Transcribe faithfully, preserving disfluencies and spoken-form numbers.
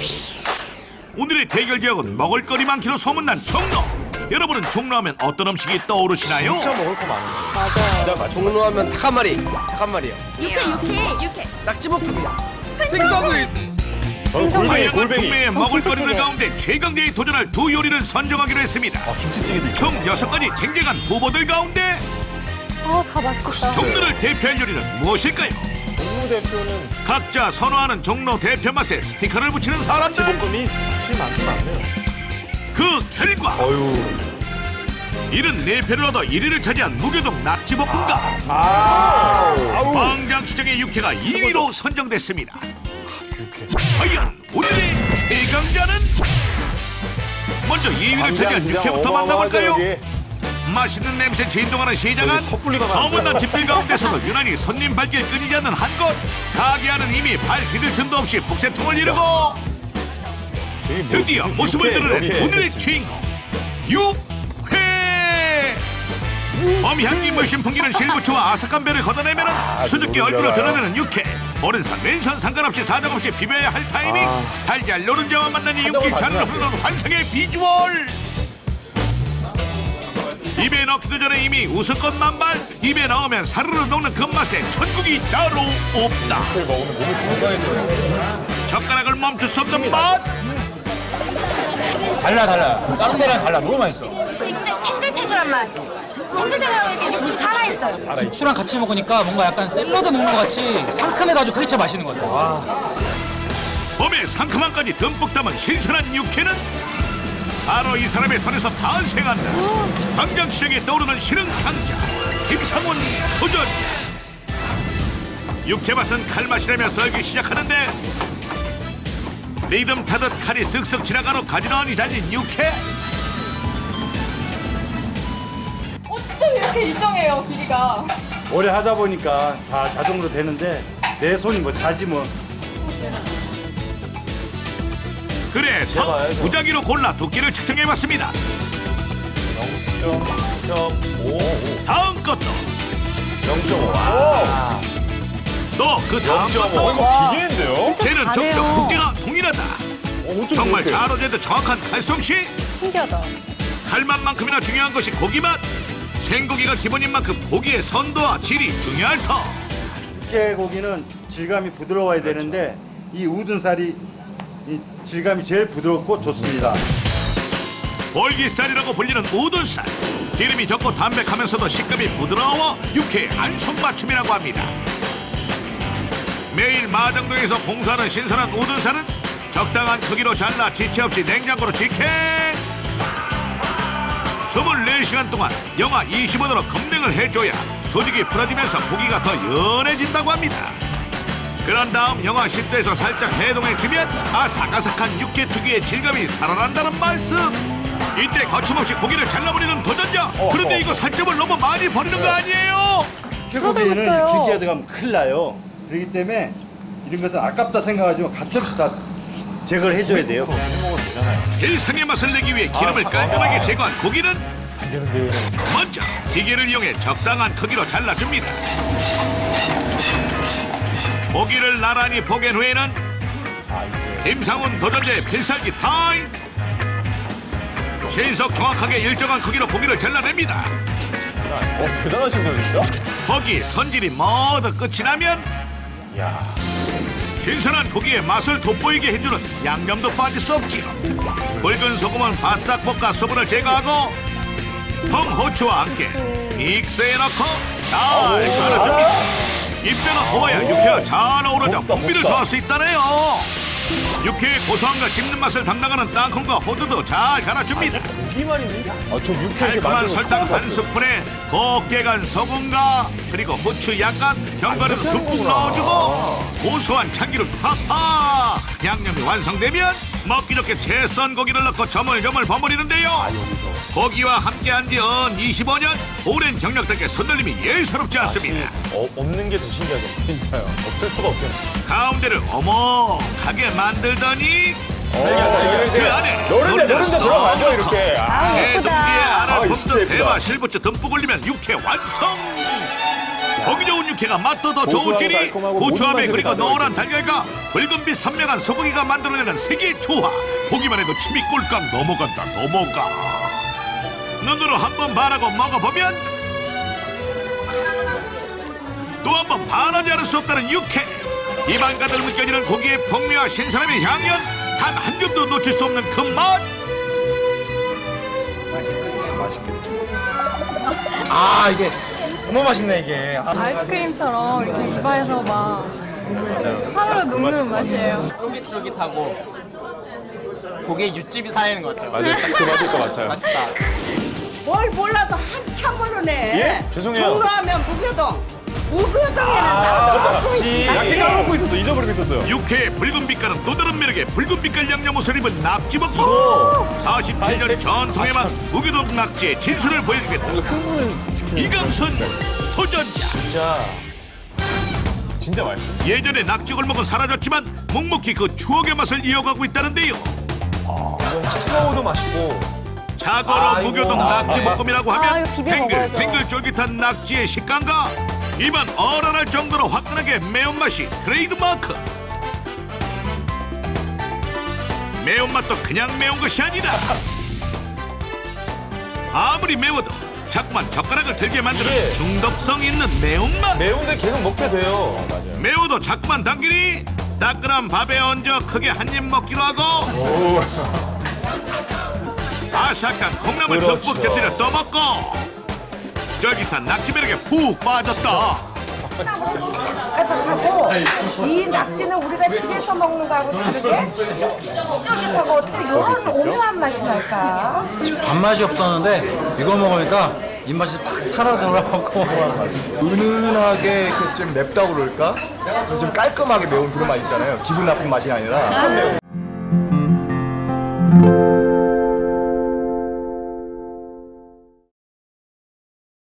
오늘의 대결 지역은 먹을거리 많기로 소문난 종로. 여러분은 종로하면 어떤 음식이 떠오르시나요? 진짜 먹을 거 많은데. 맞아요. 맞아. 종로하면 닭 한 마리, 닭 한 마리요. 육회 육회 육회. 낙지볶음이야. 생선구이. 골뱅이, 다양한 골뱅이. 종류의 먹을거리들 김치찌개. 가운데 최강대에 도전할 두 요리를 선정하기로 했습니다. 아, 김치찌개도 있죠. 총 여섯 가지 쟁쟁한 후보들 가운데 아, 다 맛있겠다. 종로를 대표할 요리는 무엇일까요? 종로 대표는 각자 선호하는 종로 대표 맛에 스티커를 붙이는 사람들. 낙지볶음이 제일 많긴 많네요. 그 결과 어유. 칠십사 표를 얻어 일 위를 차지한 무교동 낙지볶음과 아. 아우. 광장시장의 육회가 이 위로 선정됐습니다. 육회. 과연 오늘의 최강자는? 먼저 이 위를 차지한 육회부터 만나볼까요? 맛있는 냄새 진동하는 시장은 여기 섣불리가 소문난 많아요. 집들 가운데서도 유난히 손님 발길 끊이지 않는 한 곳. 가게 안은 이미 발 디딜 틈도 없이 북새통을 이루고 드디어 모습을 드러낸 오늘의 주인공 육회. 범향기 물씬 풍기는 실부추와 아삭한 뼈를 걷어내면 수줍게 얼굴을 드러내는 육회. 오른손 왼손 상관없이 사정없이 비벼야 할 타이밍. 아. 달걀 노른자와 만나니 육기 잔으로 흐르는 환상의 비주얼. 입에 넣기도 전에 이미 웃을 것 만발. 입에 넣으면 사르르 녹는 그 맛에 천국이 따로 없다. 육회를 먹으면 몸이 건강해져요. 젓가락을 멈출 수 없는 맛. 달라 달라 다른 데랑 달라 너무 맛있어. 굉장히 탱글탱글한 맛. 탱글탱글하고 이렇게 육즙 살아있어요. 부추랑 같이 먹으니까 뭔가 약간 샐러드 먹는 것 같이 상큼해가지고 그게 진짜 맛있는 것 같아요. 와. 봄에 상큼함까지 듬뿍 담은 신선한 육회는 바로 이 사람의 손에서 탄생한다. 광장시장에 떠오르는 신흥 강자 김상훈 도전자. 육회 맛은 칼맛이라며 썰기 시작하는데 리듬 타듯 칼이 쓱쓱 지나간 후 가지런히 잘린 육회. 어쩜 이렇게 일정해요, 길이가. 오래 하다 보니까 다 자동으로 되는데 내 손이 뭐 자지 뭐. 그래서 무작위로 골라 두께를 측정해봤습니다. 영 점 오. 다음 것도 영 점 오. 와. 또 그 다음 것도 이거 기계인데요? 쟤는 적적 두께가 동일하다. 어, 정말 잘 어제도 정확한 칼솜씨. 신기하다. 칼맛만큼이나 중요한 것이 고기맛. 생고기가 기본인 만큼 고기의 선도와 질이 중요할 터. 육회 고기는 질감이 부드러워야 되는데 이 우둔 살이 이 질감이 제일 부드럽고 좋습니다. 볼기살이라고 불리는 우둔살. 기름이 적고 담백하면서도 식감이 부드러워 육회의 안성맞춤이라고 합니다. 매일 마장동에서 공수하는 신선한 우둔살은 적당한 크기로 잘라 지체 없이 냉장고로 직행. 이십사 시간 동안 영하 이십오 도로 검냉을 해줘야 조직이 풀어지면서 고기가 더 연해진다고 합니다. 그런 다음 영하 십 도에서 살짝 해동해주면 아삭아삭한 육회 특유의 질감이 살아난다는 말씀. 이때 거침없이 고기를 잘라버리는 도전자. 그런데 이거 살점을 너무 많이 버리는 거 아니에요? 육회 고기는 길게 들어가면 큰일 나요. 그렇기 때문에 이런 것은 아깝다 생각하지만 가차없이 다 제거를 해줘야 돼요. 최상의 맛을 내기 위해 기름을 깔끔하게 제거한 고기는 먼저 기계를 이용해 적당한 크기로 잘라줍니다. 고기를 나란히 포갠 후에는 김상훈 도전자의 필살기 타임. 신속 정확하게 일정한 크기로 고기를 잘라냅니다. 어, 대단하신 분이죠? 고기 선질이 모두 끝이 나면 야. 신선한 고기의 맛을 돋보이게 해주는 양념도 빠질 수 없지요. 붉은 소금은 바싹 볶아 수분을 제거하고 통후추와 함께 믹스에 넣고 잘 갈아줍니다. 입배가 고와야 육회와 잘 어우러져 풍미를 더할 수 있다네요. 육회의 고소함과 씹는 맛을 담당하는 땅콩과 호두도 잘 갈아줍니다. 고기만 있는? 아, 저 육회 이렇게 달콤한 만드는 거 설탕 처음 한 봤어요. 스푼에 곱게 간 소금과 그리고 후추 약간 견과류도 듬뿍 넣어주고 고소한 참기름 팍팍. 양념이 완성되면 먹기 좋게 채 썬 고기를 넣고 저물저물 버무리는데요. 고기와 함께한 지 은 이십오 년. 오랜 경력 덕에 손들림이 예사롭지 않습니다. 어, 없는 게 더 신기하죠. 진짜요. 없을 수가 없겠네. 가운데를 어머하게 만들더니 그 안에 노른자, 노른자 들어가죠, 이렇게. 아, 새 동기에 아, 알을 진짜 볶는 예쁘다. 대와 실부추 듬뿍 올리면 육회 완성. 보기 좋은 육회가 맛도 더 고소하고 좋을지니 달콤하고 고추함에 모든 그리고 맛이 다 노란 달걀과 붉은빛 선명한 소고기가 만들어내는 세계의 조화. 보기만 해도 침이 꼴깍 넘어간다 넘어가. 눈으로 한번 반하고 먹어보면 또 한 번 반하지 않을 수 없다는 육회. 입안 가득 느껴지는 고기의 풍미와 신선함의 향연, 단 한 줌도 놓칠 수 없는 그 맛. 아 이게 너무 맛있네 이게. 아, 아이스크림처럼 이렇게 입안에서 막 사르르 녹는 맛이에요. 쫄깃쫄깃하고 고기에 육즙이 살아있는 것 같아요. 맞아요. 딱 그 맛일 것 같아요. 맛있다. 뭘 몰라도 한참 모르네. 예? 죄송해요. 종로하면 부교동. 부교동에는 낙지 있지. 낙지 까먹고 있었어. 잊어버리고 있었어요. 육회의 붉은 빛깔은 또 다른 매력의 붉은 빛깔 양념옷을 입은 낙지볶음. 사십칠 년 전통의 맛 우교동 낙지의 진수를 보여주겠다. 이강선 도전자. 진짜 진짜 맛있어. 예전에 낙지골목은 사라졌지만 묵묵히 그 추억의 맛을 이어가고 있다는데요. 이건 차가워도 맛있고. 자고로 아이고. 무교동 낙지볶음이라고 아, 하면 이거 비벼 먹어야죠. 탱글탱글 쫄깃한 낙지의 식감과 입안 얼얼할 정도로 화끈하게 매운맛이 트레이드마크. 매운맛도 그냥 매운 것이 아니다. 아무리 매워도 자꾸만 젓가락을 들게 만드는 이게 중독성 있는 매운맛. 매운데 계속 먹게 돼요. 맞아요. 매워도 자꾸만 당기니 따끈한 밥에 얹어 크게 한 입 먹기도 하고 아삭한 콩나물 그렇죠. 듬뿍 곁들여 떠먹고 쫄깃한 낙지 매력에 푹 빠졌다. 아삭하고 이 낙지는 우리가 집에서 먹는 거하고 다르게 쫄깃쫄깃하고 어떻게 이런 오묘한 맛이 날까? 밥맛이 없었는데 이거 먹으니까 입맛이 팍 살아들어가고 은은하게 이렇게 좀 맵다고 그럴까? 좀 깔끔하게 매운 그런 맛 있잖아요. 기분 나쁜 맛이 아니라. 착한 매운.